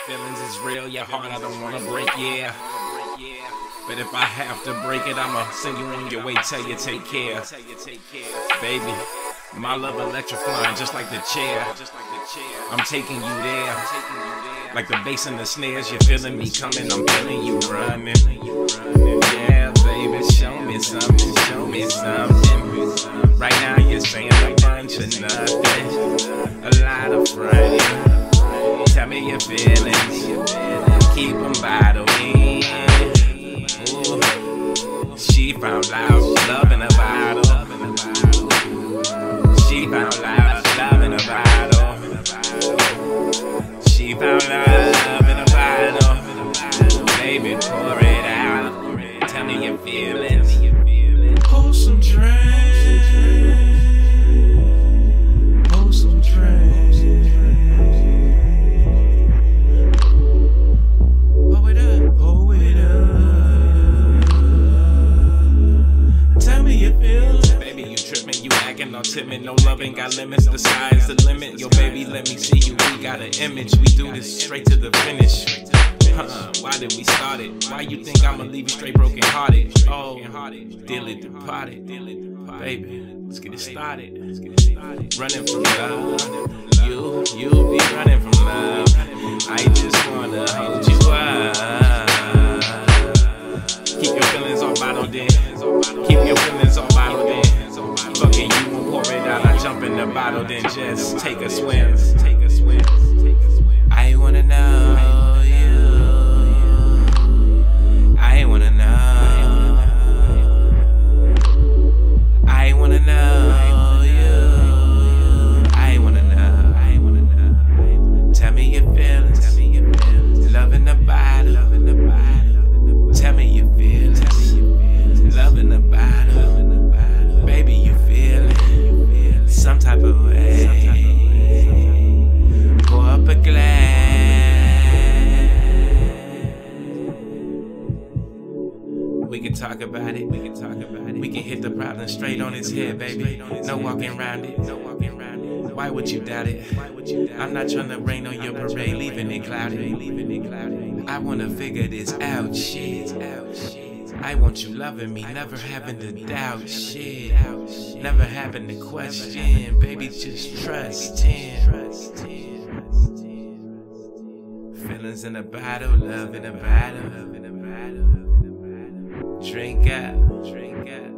feelings is real, your heart I don't wanna break, yeah. But if I have to break it, I'ma send you on your way, tell you take care. Baby, my love electrifying just like the chair. I'm taking you there, like the bass and the snares. You're feeling me coming, I'm feeling you running. Yeah, baby, show me something, show me something. Right now you're saying a bunch of nothing, a lot of fronting. Tell me your feelings, keep them bottled in. Ooh, she found out love in a bottle. She found love, love in a bottle. She found love in a bottle. Baby, pour it out. Tell me your feelings. Hold some drink. Hold some drink. Pull it up. Pull it up. Tell me your feelings. Baby, you tripping, you acting all timid. No loving, got limits. The sky's the limit. Yo, baby, let me see you. We got an image. We do this straight to the finish. Why did we start it? Why you think I'ma leave you straight broken hearted? Oh, dearly departed. Baby, let's get it started. Running from love. You be running from love. I just wanna hold you up. Keep your feelings all bottled in. Keep your feelings all bottled in. Fucking you won't pour it out. I jump in the bottle, then just take a swim. I wanna know you. I wanna know. I wanna know you. I wanna know. I wanna know. Tell me your feelings. Love in the bottle. Tell me your feelings. Love in the bottle. Baby, you feel it some type of way. Pour up a glass. We can talk about it. We can hit the problem straight on its head, baby. No walking around it. Why would you doubt it? I'm not trying to rain on your parade, leaving it cloudy. I wanna figure this out, shit. I want you loving me, never having to doubt, shit. Never having to question, baby, just trusting. Feelings in a bottle, love in a bottle. Drink up.